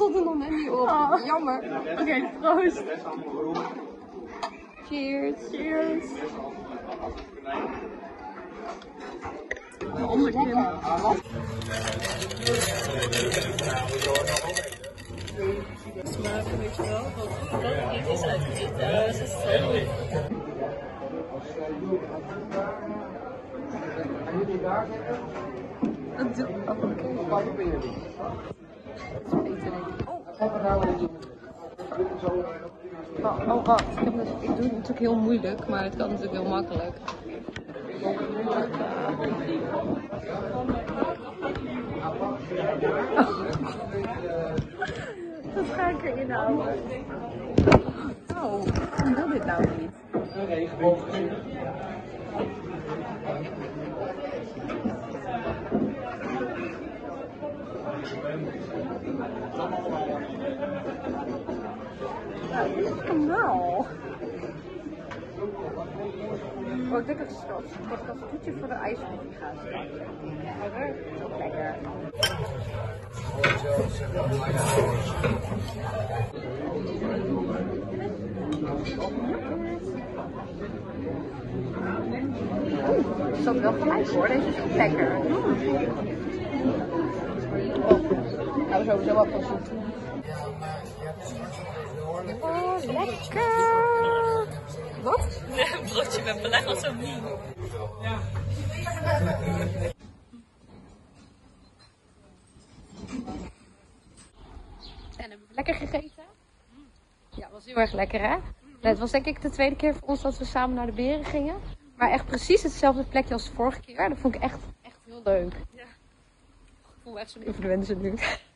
stond er nog net niet op. Oh. Jammer. Oké, proost. Cheers. Cheers. Onderkin. Smaken, weet je wel. Dat het niet is uitgegeten. Dat is zo goed. Dat doe ik ook. Oh, wacht. Ik doe het natuurlijk heel moeilijk, maar het kan natuurlijk heel makkelijk. Dat ga ik erin houden. Oh, ik wil dit nou niet. Nou. Oh, ik denk dat het als toetje voor de ijskoffie gaat. Lekker. Het zat wel gelijk hoor, deze is ook lekker. Nou, sowieso wel van zoet. Oh, lekker! Wat? Een broodje met beleg of zo niet. Ja. En hebben we lekker gegeten? Ja, het was heel erg lekker hè? Het was denk ik de tweede keer voor ons dat we samen naar de Beren gingen. Maar echt precies hetzelfde plekje als de vorige keer. Dat vond ik echt heel leuk. Ja. Ik voel me echt zo'n influencer nu.